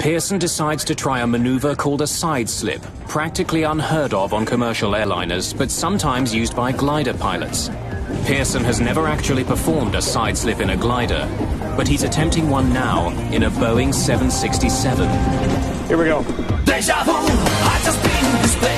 Pearson decides to try a maneuver called a side slip, practically unheard of on commercial airliners, but sometimes used by glider pilots. Pearson has never actually performed a side slip in a glider, but he's attempting one now in a Boeing 767. Here we go. Deja vu, I just been this place.